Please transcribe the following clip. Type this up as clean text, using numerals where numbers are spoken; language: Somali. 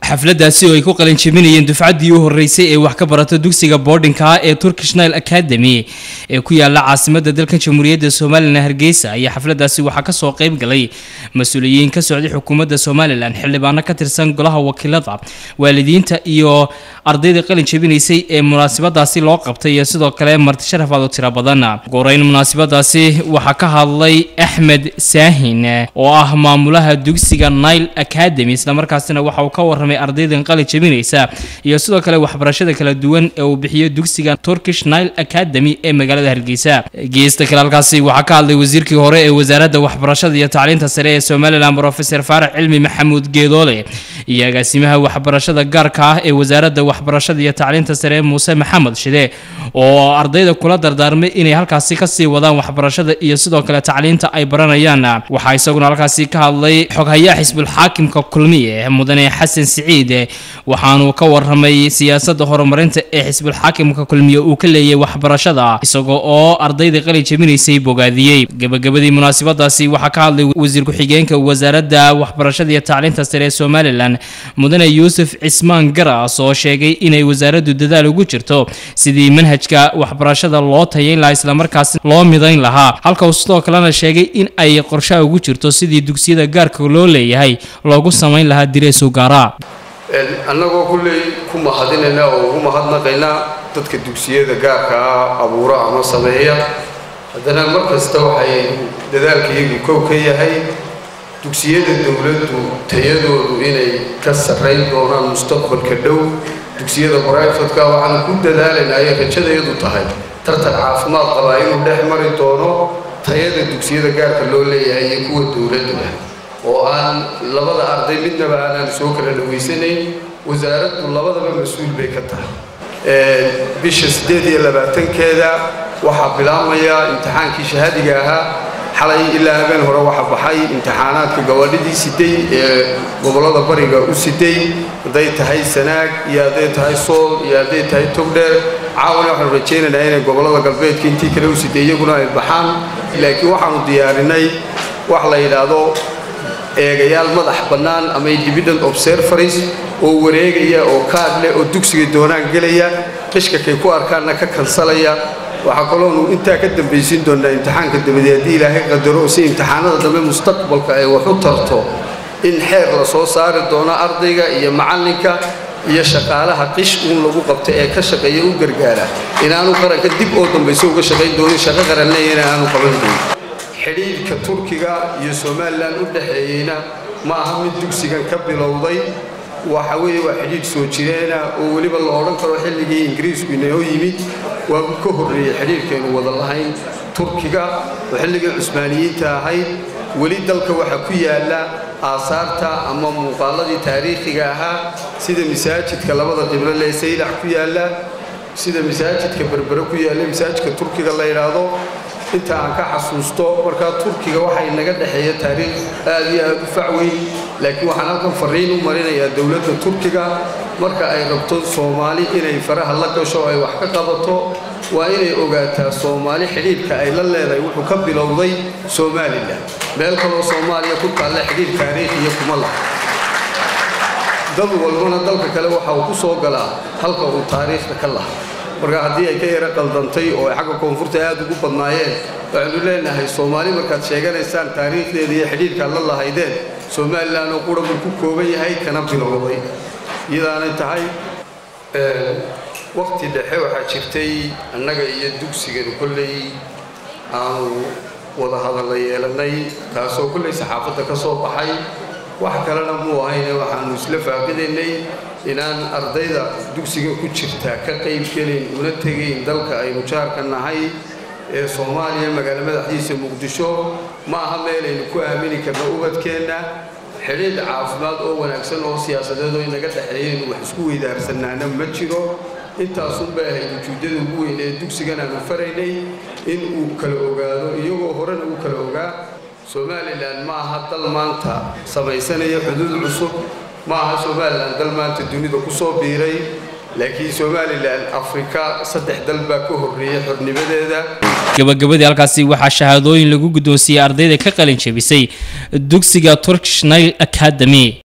xafladaasi oo ay ku qalin jebinayeen dufcadii u horeysay ee wax ka barata dugsiga boardingka ee Turkish Nile Academy ee ku yaala caasimadda dalka Jamhuuriyadda Soomaaliland Hargeysa ayaa xafladaasi waxa ka soo qayb galay mas'uuliyiin ka socday xukuumadda Soomaaliland xildhibaano ka tirsan golaha wakiilada waalidiinta iyo ardayda qalin jebinaysay ee munaasabadaasi loo qabtay iyo sidoo kale marti sharafaad oo tiro badan go'rayn munaasabadaasi waxa ka hadlay Ahmed Saahin oo ah maamulaha dugsiga Nile Academy isla markaasina waxa uu ka warramay ardaydan qalin jebinaysa iyo sidoo kale waxbarashada kala duwan ee uu bixiyo dugsiga Turkish Nile Academy ee magaalada Hargeysa geesta kale halkaasi waxa ka hadlay wasiirkii hore ee wasaaradda waxbarashada iyo tacliinta sare ee Soomaaliland Professor Faarax Cilmi Maxamuud Geedoole iyo agaasimaha waxbarashada gaarka ah ee wasaaradda waxbarashada iyo tacliinta sare Muuse Maxamed Shide oo ardayda kula dardaarmay inay halkaasi ka sii wadaan waxbarashada iyo sidoo kale tacliinta ay baranayaan waxa isaguna halkaasi ka hadlay xoghayaha xisbul xaakimka kulmiye mudane Xasan Siciid waxaanu ka warramay siyaasadda horumarinta ee xisbul xaakimka kulmiye uu ka leeyahay waxbarashada isagoo oo ardayda qalin jebinaysay bogaadiyay gabagabadii munaasabadaasi waxa ka hadlay wasiir ku xigeenka wasaaradda waxbarashada iyo tacliinta sare ee Soomaaliland mudane Yuusuf Cismaan Garas oo sheegay inay wasaaraddu dadaal ugu jirto sidii manhajka waxbarashada loo tayeyn lahaa isla markaasina loo midayn lahaa halka uu sidoo kalena sheegay in ay qorshe ugu jirto sidii dugsiyada gaarka loo leeyahay loogu sameyn lahaa direes u gaara annagoo kulley ku mahadinayna oo ugu mahadnaqayna dadka dugsiyada gaarka ah abuura ama sameeya haddana markasta waxay dadaalkaygu kow ka yahay dugsiyada dawladdu tayadoodu inay ka sarreyn doonaan mustaqbalka dhow dugsiyada private-ka waxaan ku dadaalaynaa ay rajadayadu tahay tartan caafimaad qaba inuu dhex mari doono tayada dugsiyada gaarka loo leeyahay iyo kuwa dawladda oo aan labada arday midnaba aanan soo kala dhaweysanayn wasaaraddu labadaba mas'uul bay ka tahay bisha 28keeda waxaa bilaabmaya imtixaankii shahaadiga ahaa xalay ilaa habeen hore waxa baxay imtixaanaadka gawaadhidii siday ee gobolada bariga u siday haday tahay Sanaag iyo haday tahay Sool iyo haday tahay Togdheer caawina waxaan rajaynaynaa inay gobolada galbeedka intii kale u siday iyaguna ay baxaan laakiin waxaanu diyaarinay wax la yiraahdo eegayaal madax bannaan ama independent observers oo wareegaya oo kaad leh oo dugsiga doonaan galaya qishka kay ku arkaana ka kansalaya waxa kaloo inta ka dambaysin doona imtixaanka dabadeed Ilaahay qadaro si imtixaanada dambe mustaqbalka ay wax u tarto in xeer la soo saari doono ardayga iyo macalinka iyo shaqaalaha qish lagu qabto ee ka shaqeeya u gargaara inaanu qaranka dib oo dambayso uga shaqeyn doonin shaqo qaranna inaanu qaban doonin xiriirka Turkiga iyo Soomaaliland u dhaxeeyayna ma aha mid dugsigan ka bilowday waxa weeye waa xiriir soo jireena oo waliba la oran karo xilligii Ingiriisku inoo yimid waa ka horreeyay xiriirkeenu wada lahayn Turkiga oo xilligii Cusmaaniyiinta ahayd wali dalka waxa ku yaala aasaarta ama muuqaaladii taariikhiga ahaa sida masaajidka labada qiblo ee Saylac ku yaala sida masaajidka Berbera ku yaala masaajidka Turkiga la yiraahdo inta aan ka xasuusto marka Turkiga waxa inaga dhaxeeya taariikh aad iyo aad u facweyn laakiin waxaan halkan fariin u marinayaa dawladda Turkiga marka ay rabto Soomaali inay faraha la gasho ay wax ka qabato waa inay ogaataa Soomaali xiriirka ay la leedahay wuxuu ka bilowday Soomaaliland meel kale oo Soomaaliya ku taala xiriir taariikhi kuma laha dad walbana dalka kale waxa uu ku soo galaa halka uu taariikhda ka lahaa marka haddii ay ka yara qaldantay oo xagga koonfurta aad ugu badnaayeen waxaanu leenahay Soomaali markaad sheeganaysaan taariikhdeeda iyo xiriirka la lahaydeen Soomaaliland oo qura ku kooban yahay kana bilowday iyadaana tahay waqti dhexe waxa jirtay annaga iyo dugsigan kulley aanu wada hadal yeelanay taasoo kulley saxaafadda ka soo baxay wax kalena muu ahayn waxaanu isla faaqidaynay inaan ardayda dugsiga ku jirta ka qayb gelin una tageyn dalka aynu jaarka nahay ee Soomaaliya magaalada madaxdiisa Muqdisho ma aha meel aynu ku aamini karno ubadkeena xiriir caafimaad oo wanaagsan oo siyaasadeed oo inaga dhaxeeyeen wax isku weydaarsanaana ma jiro intaas u baahay ujeedada ugu weyn ee dugsigan aanu faraynay in uu kala ogaado iyagoo horena uu kala ogaa Soomaaliland ma aha dal maanta samaysanaya xuduud cusub ma aha Soomaaliland dal maanta dunida ku soo biiray laakiin Soomaaliland Afrika saddex dal baa ka horreeyay xornimadeeda gabagabadii halkaasi waxa shahaadooyin lagu guddoonsiiyay ardayda ka qalin jebisay dugsiga Turkish Nile Academy